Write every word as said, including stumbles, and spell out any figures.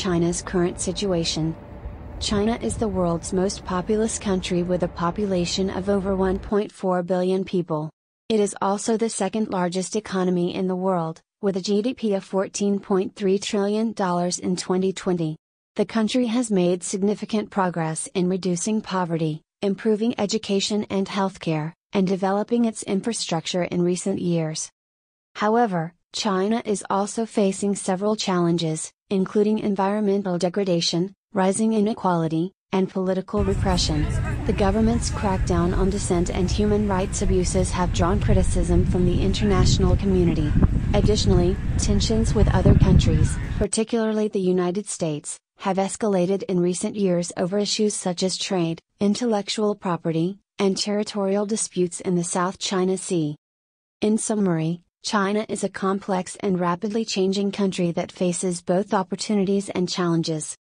China's current situation. China is the world's most populous country with a population of over one point four billion people. It is also the second largest economy in the world, with a G D P of fourteen point three trillion dollars in twenty twenty. The country has made significant progress in reducing poverty, improving education and healthcare, and developing its infrastructure in recent years. However, China is also facing several challenges, including environmental degradation, rising inequality, and political repression. The government's crackdown on dissent and human rights abuses have drawn criticism from the international community. Additionally, tensions with other countries, particularly the United States, have escalated in recent years over issues such as trade, intellectual property, and territorial disputes in the South China Sea. In summary, China is a complex and rapidly changing country that faces both opportunities and challenges.